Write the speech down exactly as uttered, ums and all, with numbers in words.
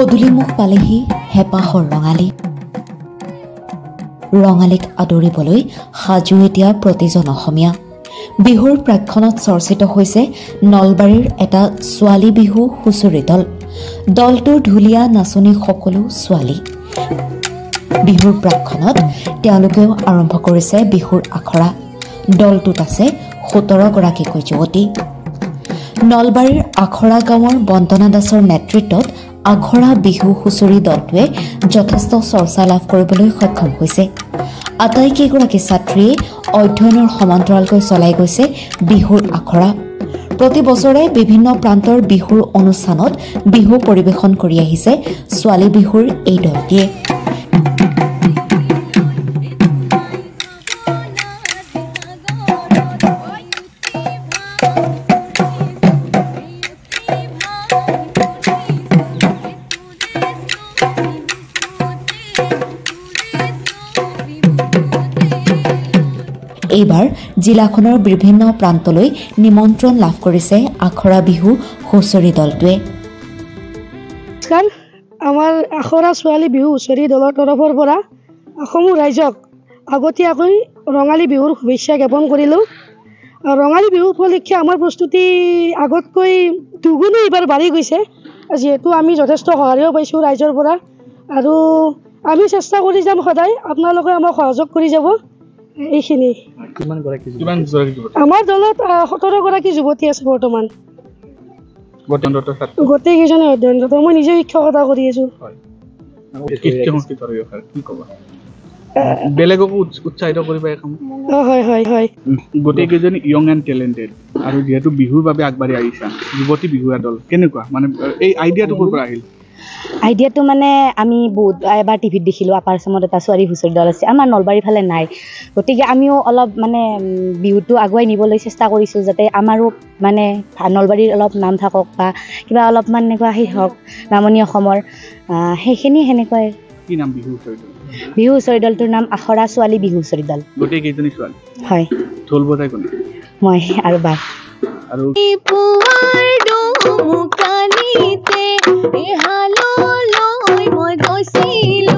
পদূলিমুখ পালেহি হেঁপাহৰ ৰঙালী ৰঙালীক আদৰিবলৈ সাজু এতিয়া প্ৰতিজন অসমীয়া। বিহুৰ প্ৰাক্ষণত চৰ্চিত হৈছে নলবাৰীৰ এটা ছোৱালী বিহু হুঁচৰি দল। দলটোৰ ঢুলীয়া নাচনী সকলো ছোৱালী। বিহুৰ প্ৰাক্ষণত তেওঁলোকেও আৰম্ভ কৰিছে বিহুৰ আখৰা। দলটোত আছে সোতৰ গৰাকীকৈ যুৱতী। নলবাৰীৰ আখৰা গাঁৱৰ বন্দনা দাসৰ নেতৃত্বত আখৰা বিহু হুঁচৰি দলটোৱে যথেষ্ট চৰ্চা লাভ কৰিবলৈ সক্ষম হৈছে। আটাইকেইগৰাকী ছাত্ৰীয়ে অধ্যয়নৰ সমান্তৰালকৈ চলাই গৈছে বিহুৰ আখৰা। প্ৰতি বছৰে বিভিন্ন প্ৰান্তৰ বিহুৰ অনুষ্ঠানত বিহু পৰিৱেশন কৰি আহিছে ছোৱালী বিহুৰ এই দলটিয়ে। এইবাৰ জিলাখনৰ বিভিন্ন প্ৰান্তলৈ নিমন্ত্ৰণ লাভ কৰিছে আখৰা বিহু হুঁচৰি দলটোৱে। আমাৰ আখৰা ছোৱালী বিহু হুঁচৰি দলৰ তৰফৰ পৰা অসমৰ ৰাইজক আগতীয়াকৈ ৰঙালী বিহুৰ শুভেচ্ছা জ্ঞাপন কৰিলোঁ। ৰঙালী বিহু উপলক্ষে আমাৰ প্ৰস্তুতি আগতকৈ দুগুণে এইবাৰ বাঢ়ি গৈছে, যিহেতু আমি যথেষ্ট সঁহাৰিও পাইছোঁ ৰাইজৰ পৰা, আৰু আমি চেষ্টা কৰি যাম সদায়, আপোনালোকে আমাক সহযোগ কৰি যাব। এইখিনি আমাৰ দলত সোতৰ গৰাকী যুৱতী আছে বৰ্তমান। গোটেইকেইজনে অধ্যয়নৰত। মই নিজে শিক্ষকতা কৰি আছো। বেলেগকো উৎসাহিত কৰিবা এখন। হয় হয় হয় গোটেইকেইজনী ইয়ং এণ্ড টেলেণ্টেড, আৰু যিহেতু বিহুৰ বাবে আগবাঢ়ি আহিছা যুৱতী বিহুৱা দল, কেনেকুৱা মানে এই আইডিয়াটো ক'ৰ পৰা আহিল? আইডিয়াটো মানে আমি বহুত এবাৰ টিভিত দেখিলোঁ আপাৰ আচামত এটা ছোৱালী হুঁচৰি দল আছে, আমাৰ নলবাৰীৰ ফালে নাই। গতিকে আমিও অলপ মানে বিহুটো আগুৱাই নিবলৈ চেষ্টা কৰিছোঁ, যাতে আমাৰো মানে নলবাৰীৰ অলপ নাম থাকক বা কিবা অলপমান এনেকুৱা সেই হওক নামনি অসমৰ, সেইখিনি সেনেকুৱাই। কি নাম বিহু হুঁচৰি দল? বিহু হুঁচৰি দলটোৰ নাম আখৰা ছোৱালী বিহু হুঁচৰি দল। গোটেইকেইজনী ছোৱালী? হয়। ঢোল বজাই কোনে? মই আৰু বা। আৰু মই গৈছিলো